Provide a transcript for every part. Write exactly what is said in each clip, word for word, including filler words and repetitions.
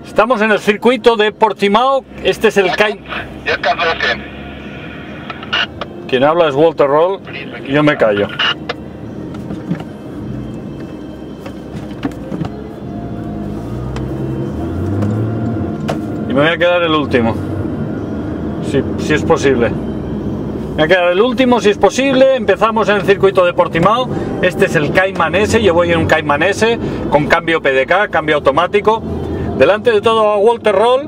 Estamos en el circuito de Portimao. Este es el Cayman. Quien habla es Walter Roll y yo me callo. Y me voy a quedar el último, si, si es posible. Me voy a quedar el último si es posible. Empezamos en el circuito de Portimao. Este es el Cayman S. Yo voy en un Cayman S con cambio P D K, cambio automático. Delante de todo a Walter Roll.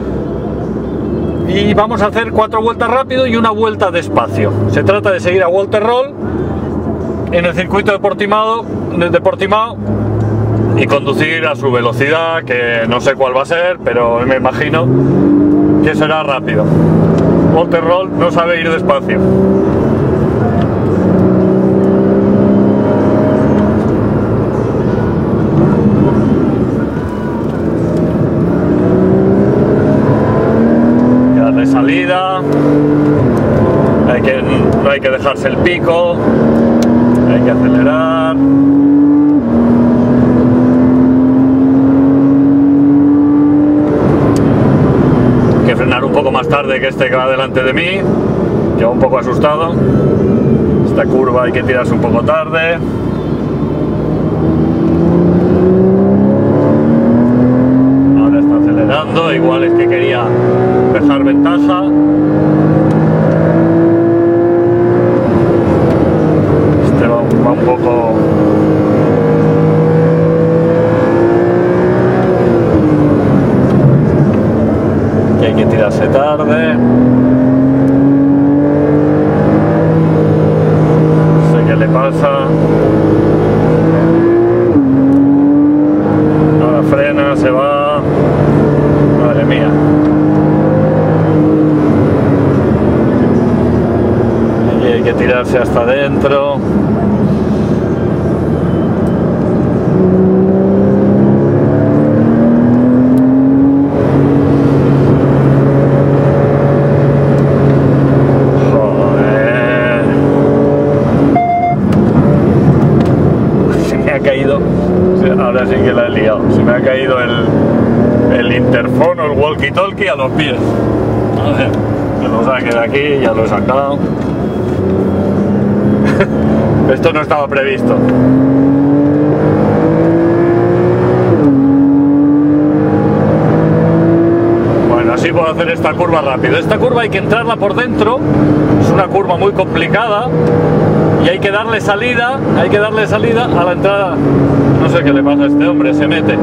Y vamos a hacer cuatro vueltas rápido y una vuelta despacio. Se trata de seguir a Walter Roll en el circuito de Portimao, de Portimao y conducir a su velocidad, que no sé cuál va a ser, pero me imagino que será rápido. Walter Roll no sabe ir despacio. De salida, hay que, no hay que dejarse el pico, hay que acelerar. Hay que frenar un poco más tarde que este que va delante de mí, que va un poco asustado. Esta curva hay que tirarse un poco tarde. Ahora está acelerando, igual es que quería dejar ventaja. Este va, va un poco... que hay que tirarse tarde. No sé qué le pasa. Ahora frena, se va. Madre mía. Hay que tirarse hasta adentro. Joder. Se me ha caído. Ahora sí que la he liado. Se me ha caído el, el interfono, el walkie-talkie a los pies. A ver, que lo saque de aquí, ya lo he sacado. Esto no estaba previsto. Bueno, así puedo hacer esta curva rápido. Esta curva hay que entrarla por dentro. Es una curva muy complicada y hay que darle salida, hay que darle salida a la entrada. No sé qué le pasa a este hombre, se mete.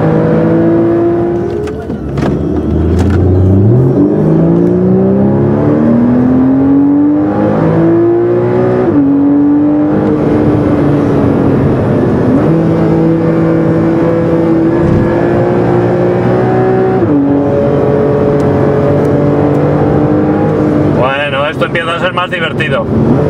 Esto empieza a ser más divertido.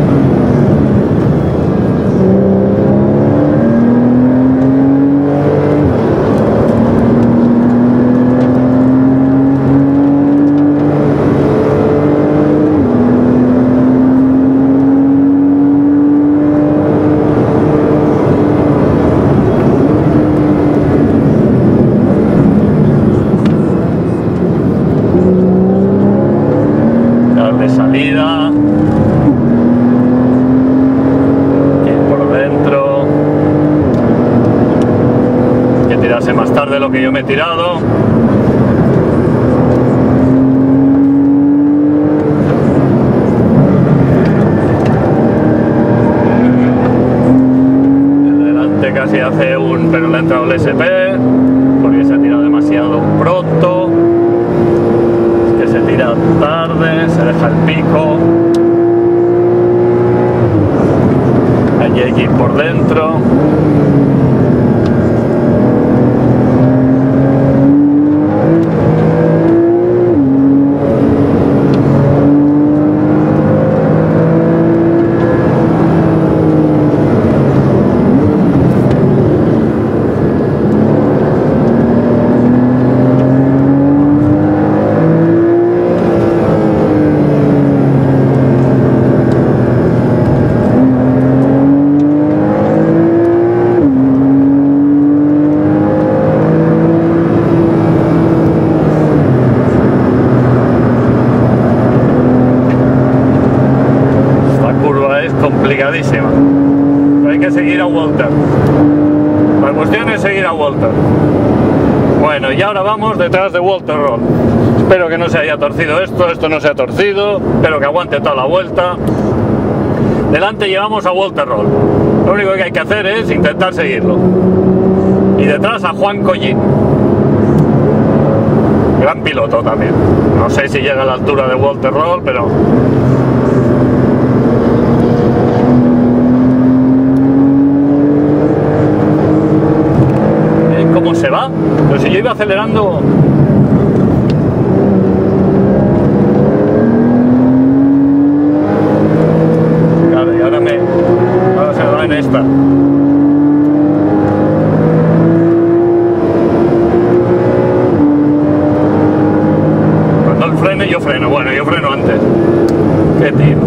De salida, ir por dentro, hay que tirarse más tarde de lo que yo me he tirado. El delante casi hace un, pero le ha entrado el S P porque se ha tirado demasiado pronto. Se tira tarde, se deja el pico. Allí hay que ir por dentro. es complicadísima. Pero hay que seguir a Walter. La cuestión es seguir a Walter. Bueno, y ahora vamos detrás de Walter Roll. Espero que no se haya torcido esto, esto no se ha torcido, espero que aguante toda la vuelta. Delante llevamos a Walter Roll. Lo único que hay que hacer es intentar seguirlo. Y detrás a Juan Collín. Gran piloto también. No sé si llega a la altura de Walter Roll, pero... ¿Eh? ¿Cómo se va? Pero si yo iba acelerando... Claro, y ahora me... Ahora se va en esta. Yo freno, bueno, yo freno antes. Qué tío.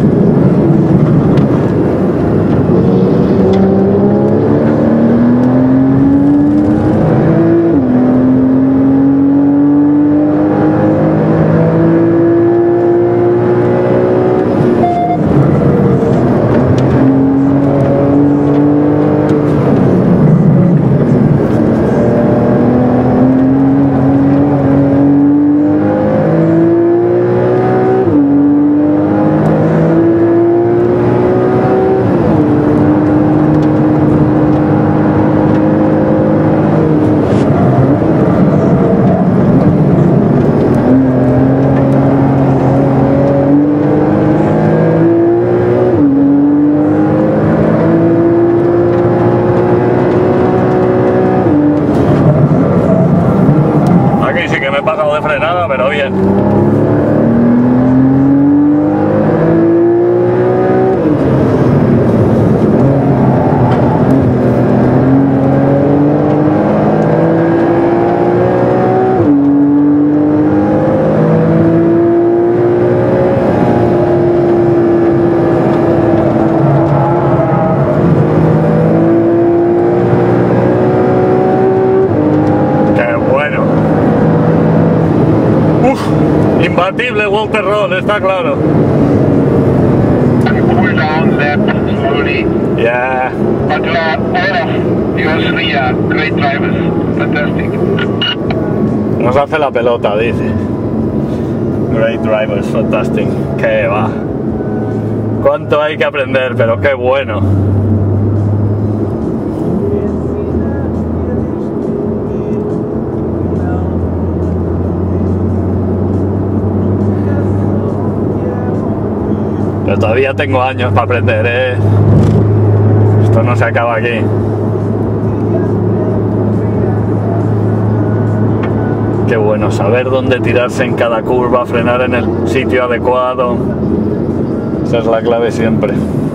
Frenada, pero bien. Imbatible Walter Roll, está claro. Pull down left slowly. Yeah. But uh, all of your three are great drivers. Fantastic. Nos hace la pelota, dice. Great drivers, fantastic. Que va. Cuánto hay que aprender, pero qué bueno. Pero todavía tengo años para aprender, ¿eh? Esto no se acaba aquí. Qué bueno, saber dónde tirarse en cada curva, frenar en el sitio adecuado. Esa es la clave siempre.